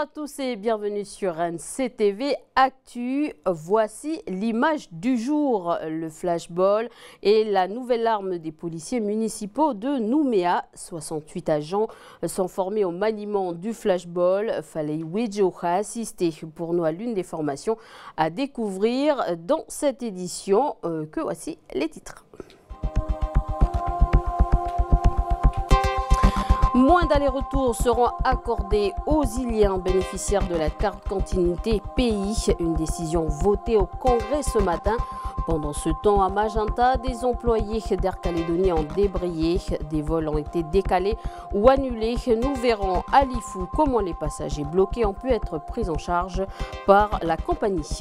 à tous et bienvenue sur NCTV Actu. Voici l'image du jour, le flashball et la nouvelle arme des policiers municipaux de Nouméa. 68 agents sont formés au maniement du flashball. Falaye Wedjo a assisté pour nous à l'une des formations à découvrir dans cette édition. Que voici les titres. Moins d'allers-retours seront accordés aux Iliens bénéficiaires de la carte continuité pays. Une décision votée au Congrès ce matin. Pendant ce temps, à Magenta, des employés d'Air Calédonie ont débrayé. Des vols ont été décalés ou annulés. Nous verrons à Lifou comment les passagers bloqués ont pu être pris en charge par la compagnie.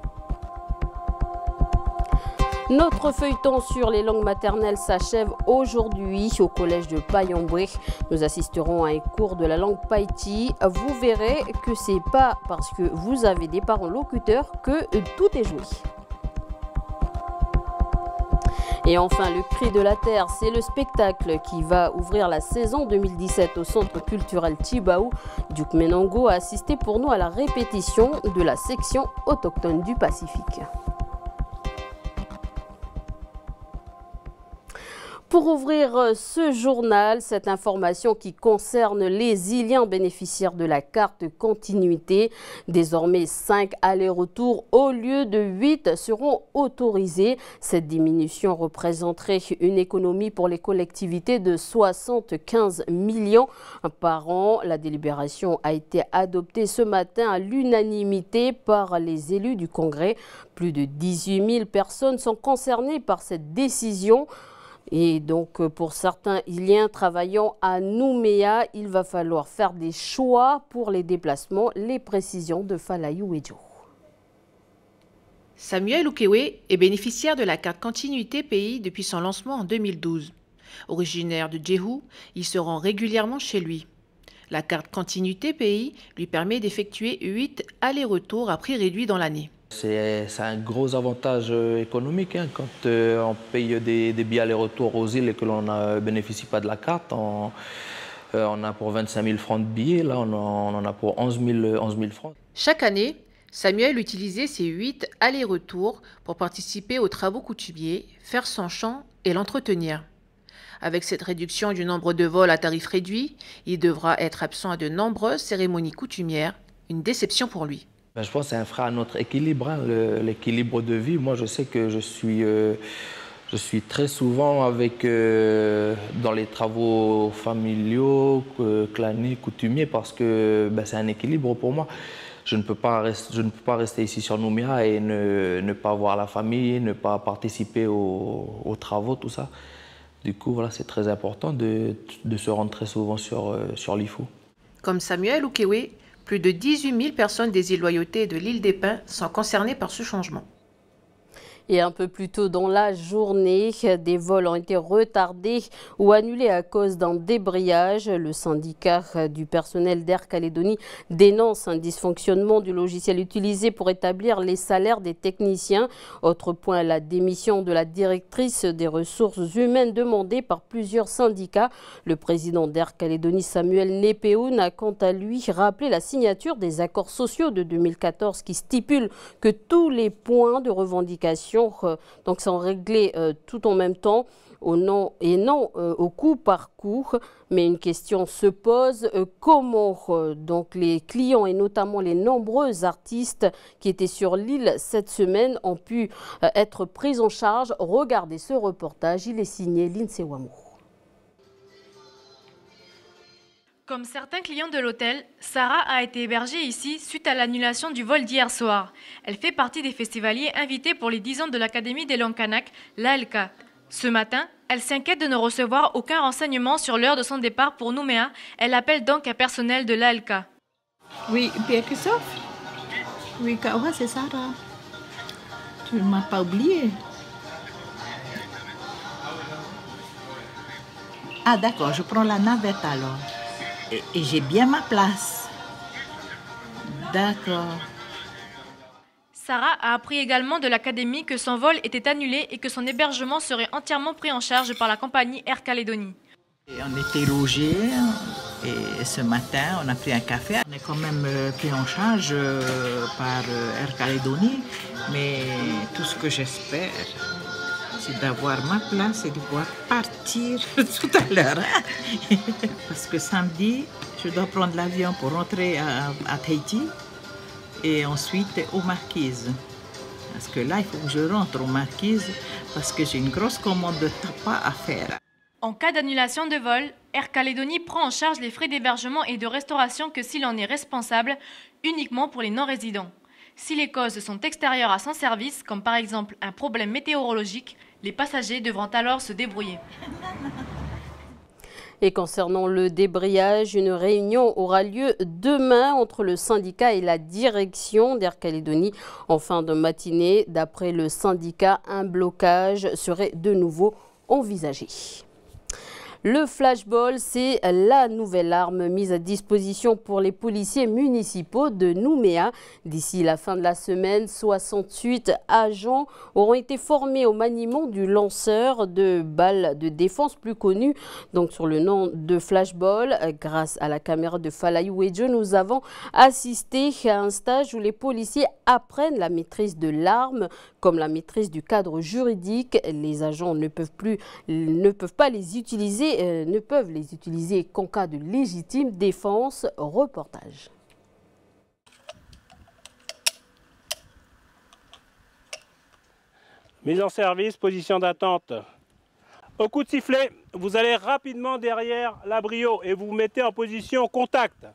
Notre feuilleton sur les langues maternelles s'achève aujourd'hui au collège de Payombre. Nous assisterons à un cours de la langue Païti. Vous verrez que c'est pas parce que vous avez des parents locuteurs que tout est joué. Et enfin, le cri de la terre, c'est le spectacle qui va ouvrir la saison 2017 au centre culturel Tibaou. Duc Menongo a assisté pour nous à la répétition de la section autochtone du Pacifique. Pour ouvrir ce journal, cette information qui concerne les Iliens bénéficiaires de la carte continuité, désormais 5 allers-retours au lieu de 8 seront autorisés. Cette diminution représenterait une économie pour les collectivités de 75 millions par an. La délibération a été adoptée ce matin à l'unanimité par les élus du Congrès. Plus de 18 000 personnes sont concernées par cette décision. Et donc, pour certains Iliens travaillant à Nouméa, il va falloir faire des choix pour les déplacements. Les précisions de Falaye Wedjo. Samuel Oukewe est bénéficiaire de la carte continuité pays depuis son lancement en 2012. Originaire de Djehou, il se rend régulièrement chez lui. La carte continuité pays lui permet d'effectuer 8 allers-retours à prix réduit dans l'année. C'est un gros avantage économique quand on paye des billets aller-retour aux îles et que l'on ne bénéficie pas de la carte. On a pour 25 000 francs de billets, là on en a pour 11 000 francs. Chaque année, Samuel utilisait ses 8 allers-retours pour participer aux travaux coutumiers, faire son champ et l'entretenir. Avec cette réduction du nombre de vols à tarif réduit, il devra être absent à de nombreuses cérémonies coutumières, une déception pour lui. Je pense que c'est un frein à notre équilibre, l'équilibre de vie. Moi, je sais que je suis très souvent dans les travaux familiaux, claniques, coutumiers, parce que c'est un équilibre pour moi. Je ne peux pas rester ici sur Nouméa et ne pas voir la famille, ne pas participer aux travaux, tout ça. Du coup, voilà, c'est très important de se rendre très souvent sur l'IFO. Comme Samuel Oukewe, plus de 18 000 personnes des îles Loyauté et de l'île des Pins sont concernées par ce changement. Et un peu plus tôt dans la journée, des vols ont été retardés ou annulés à cause d'un débrayage. Le syndicat du personnel d'Air Calédonie dénonce un dysfonctionnement du logiciel utilisé pour établir les salaires des techniciens. Autre point, la démission de la directrice des ressources humaines demandée par plusieurs syndicats. Le président d'Air Calédonie, Samuel Népeoun, a quant à lui rappelé la signature des accords sociaux de 2014 qui stipulent que tous les points de revendication donc sont réglés tout en même temps non au coup par coup. Mais une question se pose, comment donc les clients et notamment les nombreux artistes qui étaient sur l'île cette semaine ont pu être pris en charge. Regardez ce reportage, il est signé Lindsay Wamou. Comme certains clients de l'hôtel, Sarah a été hébergée ici suite à l'annulation du vol d'hier soir. Elle fait partie des festivaliers invités pour les 10 ans de l'Académie des langues kanak, l'ALK. Ce matin, elle s'inquiète de ne recevoir aucun renseignement sur l'heure de son départ pour Nouméa. Elle appelle donc un personnel de l'ALK. Oui, Pierre-Christophe. Oui, Kawa, c'est Sarah. Tu ne m'as pas oublié. Ah d'accord, je prends la navette alors. Et j'ai bien ma place. D'accord. Sarah a appris également de l'académie que son vol était annulé et que son hébergement serait entièrement pris en charge par la compagnie Air Calédonie. Et on était logés et ce matin, on a pris un café. On est quand même pris en charge par Air Calédonie, mais tout ce que j'espère, c'est d'avoir ma place et de pouvoir partir tout à l'heure. Parce que samedi, je dois prendre l'avion pour rentrer à Tahiti et ensuite aux Marquises. Parce que là, il faut que je rentre aux Marquises parce que j'ai une grosse commande de tapas à faire. En cas d'annulation de vol, Air Calédonie prend en charge les frais d'hébergement et de restauration que s'il en est responsable, uniquement pour les non-résidents. Si les causes sont extérieures à son service, comme par exemple un problème météorologique, les passagers devront alors se débrouiller. Et concernant le débrayage, une réunion aura lieu demain entre le syndicat et la direction d'Air Calédonie en fin de matinée. D'après le syndicat, un blocage serait de nouveau envisagé. Le flashball, c'est la nouvelle arme mise à disposition pour les policiers municipaux de Nouméa. D'ici la fin de la semaine, 68 agents auront été formés au maniement du lanceur de balles de défense, plus connu donc sur le nom de flashball. Grâce à la caméra de Falayou Wedjo, nous avons assisté à un stage où les policiers apprennent la maîtrise de l'arme, comme la maîtrise du cadre juridique. Les agents ne peuvent pas les utiliser qu'en cas de légitime défense. Reportage. Mise en service, position d'attente. Au coup de sifflet, vous allez rapidement derrière l'abrio et vous vous mettez en position contact.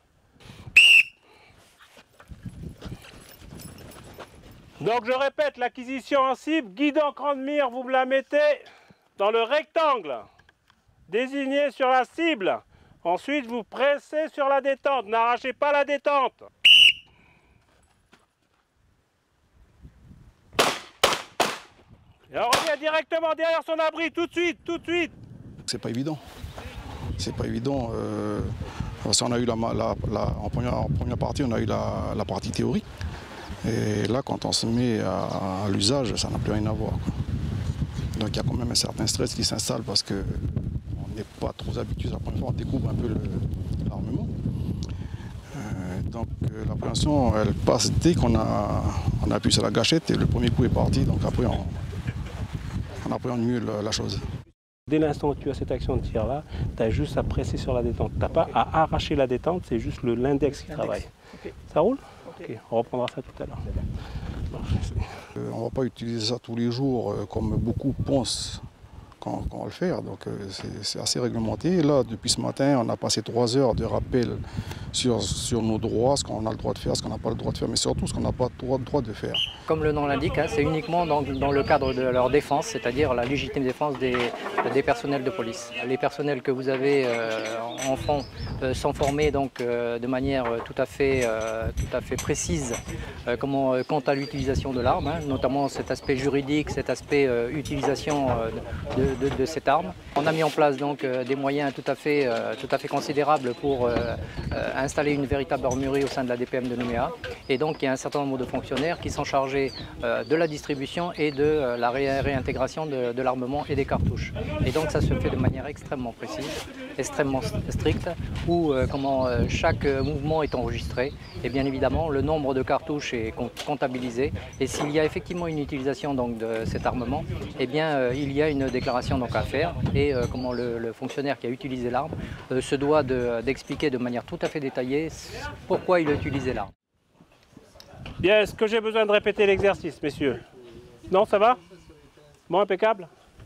Donc je répète, l'acquisition en cible, guidant cran de mire, vous me la mettez dans le rectangle désigné sur la cible. Ensuite, vous pressez sur la détente, n'arrachez pas la détente. Et on revient directement derrière son abri, tout de suite, tout de suite. C'est pas évident. C'est pas évident. Parce qu'on a eu en première partie, on a eu la partie théorique. Et là, quand on se met à l'usage, ça n'a plus rien à voir, quoi. Donc il y a quand même un certain stress qui s'installe parce qu'on n'est pas trop habitué. La première fois, on découvre un peu l'armement. Donc l'appréhension, elle passe dès qu'on a appuyé sur la gâchette et le premier coup est parti. Donc après, on appréhende mieux la chose. Dès l'instant où tu as cette action de tir-là, tu as juste à presser sur la détente. Tu n'as pas à arracher la détente, c'est juste l'index qui travaille. Okay. Ça roule? Ok, on reprendra ça tout à l'heure. On ne va pas utiliser ça tous les jours comme beaucoup pensent qu'on va le faire. Donc c'est assez réglementé. Et là, depuis ce matin, on a passé 3 heures de rappel sur nos droits, ce qu'on a le droit de faire, ce qu'on n'a pas le droit de faire, mais surtout ce qu'on n'a pas le droit de faire. Comme le nom l'indique, hein, c'est uniquement dans le cadre de leur défense, c'est-à-dire la légitime défense des personnels de police. Les personnels que vous avez en fond sont formés donc, de manière tout à fait précise quant à l'utilisation de l'arme, hein, notamment cet aspect juridique, cet aspect utilisation de cette arme. On a mis en place donc des moyens tout à fait considérables pour installer une véritable armurerie au sein de la DPM de Nouméa. Et donc il y a un certain nombre de fonctionnaires qui sont chargés de la distribution et de la réintégration de l'armement et des cartouches. Et donc ça se fait de manière extrêmement précise, extrêmement stricte, où chaque mouvement est enregistré. Et bien évidemment, le nombre de cartouches est comptabilisé. Et s'il y a effectivement une utilisation donc, de cet armement, eh bien, il y a une déclaration donc, à faire. Et le fonctionnaire qui a utilisé l'arme se doit d'expliquer de manière tout à fait détaillée pourquoi il a utilisé l'arme. Bien, est-ce que j'ai besoin de répéter l'exercice, messieurs? Non, ça va? Bon, impeccable.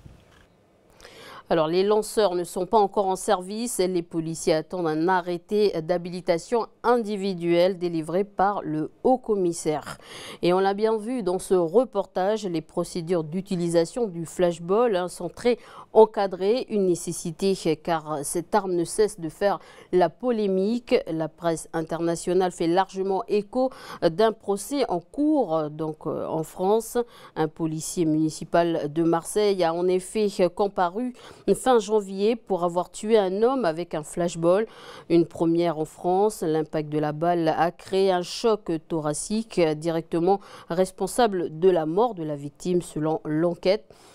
Alors, les lanceurs ne sont pas encore en service. Les policiers attendent un arrêté d'habilitation individuelle délivré par le haut-commissaire. Et on l'a bien vu dans ce reportage, les procédures d'utilisation du flashball sont très encadrées. Une nécessité car cette arme ne cesse de faire la polémique. La presse internationale fait largement écho d'un procès en cours donc en France. Un policier municipal de Marseille a en effet comparu fin janvier pour avoir tué un homme avec un flashball. Une première en France. L'impact de la balle a créé un choc thoracique directement responsable de la mort de la victime selon l'enquête.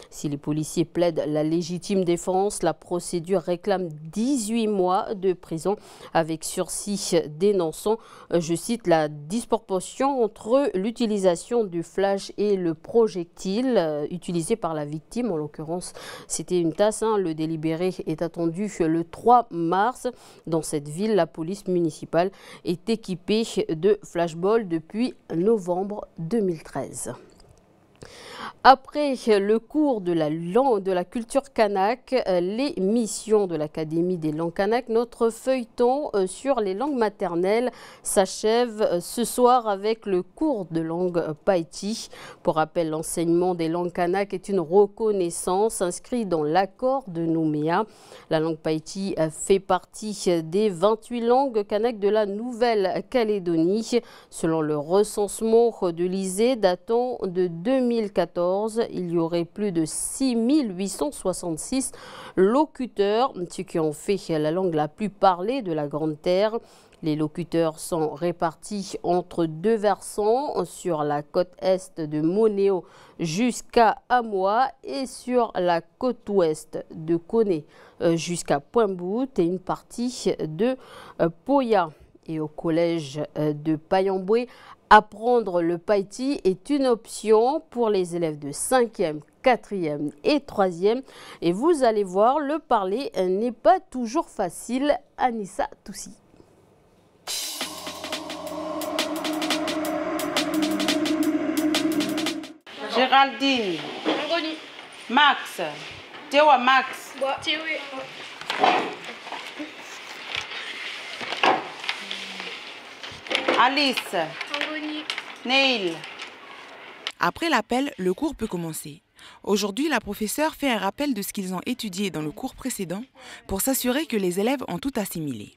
Si les policiers plaident la légitime défense, la procédure réclame 18 mois de prison avec sursis, dénonçant, je cite, la disproportion entre l'utilisation du flash et le projectile utilisé par la victime. En l'occurrence, c'était une tasse. Le délibéré est attendu le 3 mars. Dans cette ville, la police municipale est équipée de flashballs depuis novembre 2013. Après le cours de la culture kanak, les missions de l'Académie des langues kanak, notre feuilleton sur les langues maternelles s'achève ce soir avec le cours de langue païti. Pour rappel, l'enseignement des langues kanak est une reconnaissance inscrite dans l'accord de Nouméa. La langue païti fait partie des 28 langues kanak de la Nouvelle-Calédonie. Selon le recensement de l'ISEE datant de 2014, il y aurait plus de 6866 locuteurs, ce qui en fait la langue la plus parlée de la Grande Terre. Les locuteurs sont répartis entre deux versants, sur la côte est de Monéo jusqu'à Amoa et sur la côte ouest de Koné jusqu'à Pointe-Bout et une partie de Poya. Et au collège de Payamboué, apprendre le païti est une option pour les élèves de 5e, 4e et 3e. Et vous allez voir, le parler n'est pas toujours facile. Anissa Toussi. Géraldine. Max. Théo Max. Alice. Neil. Après l'appel, le cours peut commencer. Aujourd'hui, la professeure fait un rappel de ce qu'ils ont étudié dans le cours précédent pour s'assurer que les élèves ont tout assimilé.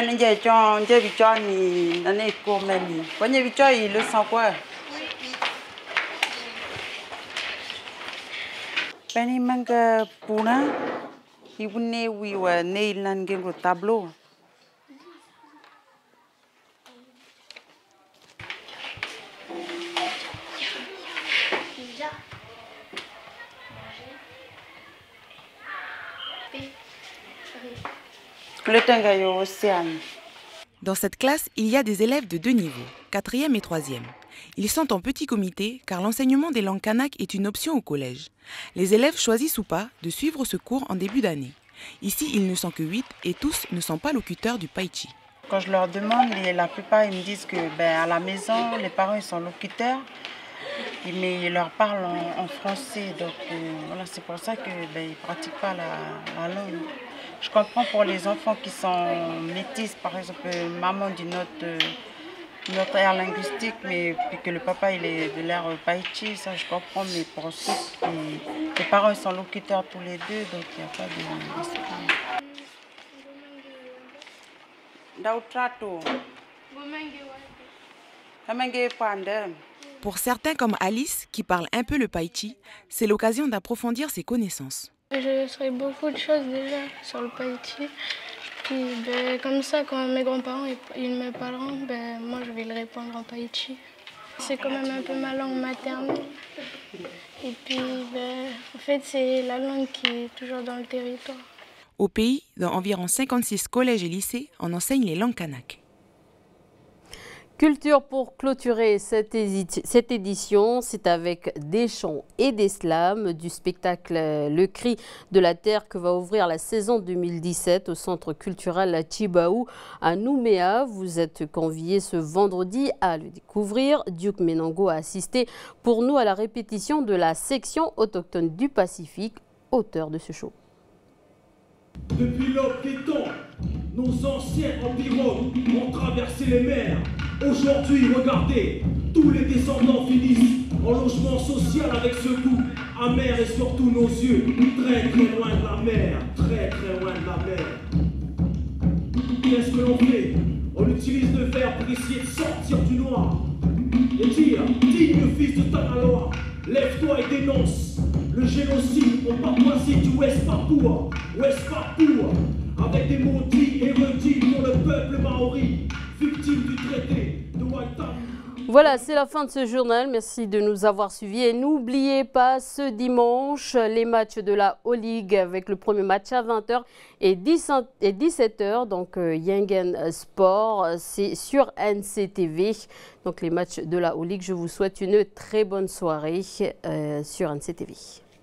Dans cette classe, il y a des élèves de deux niveaux, 4e et 3e. Ils sont en petit comité car l'enseignement des langues kanak est une option au collège. Les élèves choisissent ou pas de suivre ce cours en début d'année. Ici, ils ne sont que 8 et tous ne sont pas locuteurs du païti. Quand je leur demande, la plupart ils me disent que à la maison, les parents ils sont locuteurs, mais ils leur parlent en français. Donc voilà, c'est pour ça qu'ils ne pratiquent pas la langue. Je comprends pour les enfants qui sont métis, par exemple, maman d'une autre aire linguistique, mais puis que le papa il est de l'air païti, ça je comprends, mais pour ceux qui, les parents ils sont locuteurs tous les deux, donc il n'y a pas de... Pour certains comme Alice, qui parle un peu le païti, c'est l'occasion d'approfondir ses connaissances. Je sais beaucoup de choses déjà sur le païti. Puis comme ça, quand mes grands-parents ils me parleront, moi je vais le répondre en païti. C'est quand même un peu ma langue maternelle. Et puis en fait c'est la langue qui est toujours dans le territoire. Au pays, dans environ 56 collèges et lycées, on enseigne les langues kanak. Culture pour clôturer cette édition, c'est avec des chants et des slams du spectacle Le Cri de la Terre que va ouvrir la saison 2017 au Centre culturel Tchibaou à Nouméa. Vous êtes conviés ce vendredi à le découvrir. Duke Menango a assisté pour nous à la répétition de la section autochtone du Pacifique, auteur de ce show. Depuis l'aube des temps, nos anciens empirons ont traversé les mers. Aujourd'hui, regardez, tous les descendants finissent en logement social avec ce goût amer et surtout nos yeux, très très loin de la mer, très très loin de la mer. Qu'est-ce que l'on fait? On utilise le verbe pour essayer de sortir du noir et dire, digne fils de Tanaloa, lève-toi et dénonce le génocide en Papouasie du Ouest Papua, avec des mots dits et redits pour le peuple maori, victime du traité de Waitangi. Voilà, c'est la fin de ce journal. Merci de nous avoir suivis. Et n'oubliez pas, ce dimanche, les matchs de la O-League avec le premier match à 20h et 17h. Donc, Yengen Sport, c'est sur NCTV. Donc, les matchs de la O-League, je vous souhaite une très bonne soirée sur NCTV.